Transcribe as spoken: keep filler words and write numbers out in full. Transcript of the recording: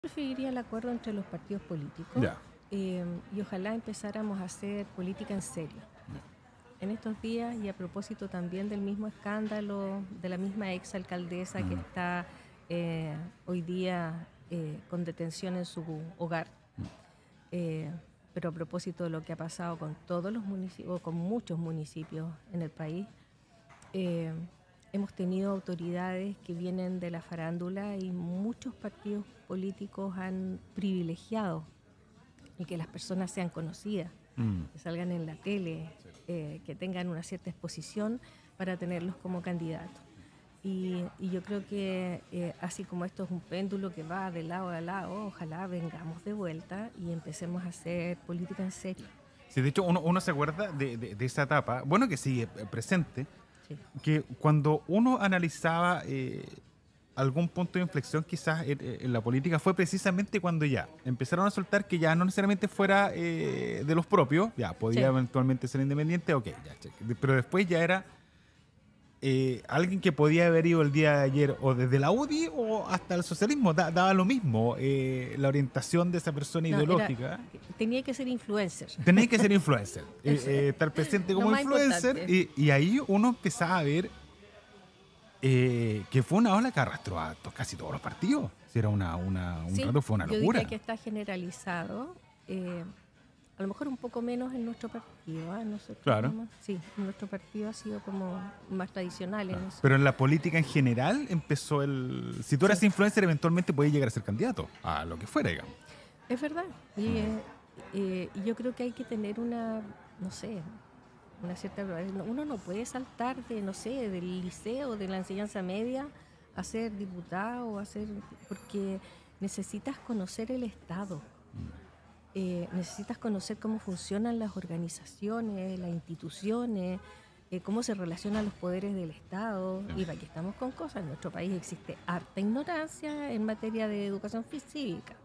Preferiría el acuerdo entre los partidos políticos Ya. eh, y ojalá empezáramos a hacer política en serio. En estos días, y a propósito también del mismo escándalo de la misma exalcaldesa que Mm. está eh, hoy día eh, con detención en su hogar, eh, pero a propósito de lo que ha pasado con todos los municipios, con muchos municipios en el país, eh, hemos tenido autoridades que vienen de la farándula y muchos partidos políticos han privilegiado el que las personas sean conocidas, Mm. que salgan en la tele, eh, que tengan una cierta exposición para tenerlos como candidatos. Y, y yo creo que eh, así como esto es un péndulo que va de lado a lado, ojalá vengamos de vuelta y empecemos a hacer política en serio. Sí, de hecho, uno, uno se acuerda de, de- de esa etapa, bueno, que sigue eh, presente, Sí. que cuando uno analizaba eh, algún punto de inflexión quizás en, en la política fue precisamente cuando ya empezaron a soltar que ya no necesariamente fuera eh, de los propios, ya podía Sí. eventualmente ser independiente, ok, ya, cheque. Pero después ya era eh, alguien que podía haber ido el día de ayer o desde la U D I o hasta el socialismo, da- daba lo mismo eh, la orientación de esa persona No, era, ideológica. tenía que ser influencer. Tenéis que ser influencer, eh, Eso. eh, estar presente Lo como más influencer importante. y, y ahí uno empezaba a ver eh, que fue una ola que arrastró a to- casi todos los partidos. Si era una, una, un Sí, rato fue una yo locura. diría que está generalizado. eh, a lo mejor un poco menos en nuestro partido. ¿eh? Nosotros Claro. tenemos- sí, nuestro partido ha sido como más tradicional en eso. Pero en la política en general empezó el... Si tú eras Sí. influencer, eventualmente podías llegar a ser candidato a lo que fuera, digamos. Es verdad. Y, eh, eh, y yo creo que hay que tener una, no sé, una cierta... Uno no puede saltar de, no sé, del liceo, de la enseñanza media, a ser diputado, a ser... porque necesitas conocer el Estado. Eh, necesitas conocer cómo funcionan las organizaciones, las instituciones, eh, cómo se relacionan los poderes del Estado. Y para que estamos con cosas, en nuestro país existe harta ignorancia en materia de educación cívica.